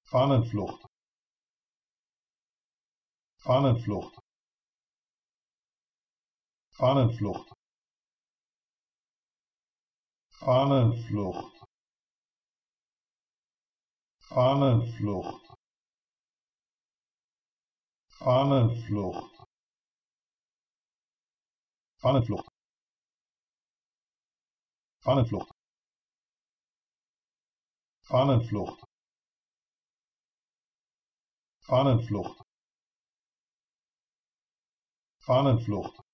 Fahnenflucht, Fahnenflucht, Fahnenflucht, Fahnenflucht, Fahnenflucht, Fahnenflucht, Fahnenflucht, Fahnenflucht, Fahnenflucht, Fahnenflucht, Fahnenflucht,